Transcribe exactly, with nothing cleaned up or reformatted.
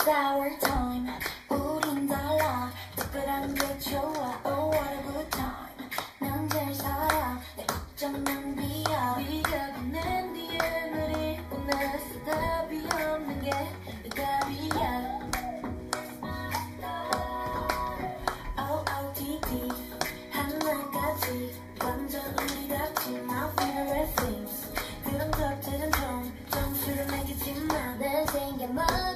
It's our time. 우린 달라. 특별한 게 좋아. Oh what a good time. 난 제일 살아. 내 걱정 낭비야. 네가 보낸 디엠을 읽고 나서 답이 없는 게 내 답이야. O O T T 하나까지 완전히 닥친 my favorite things. 그런 것들은 좀 점수를 매기지만 내 생각만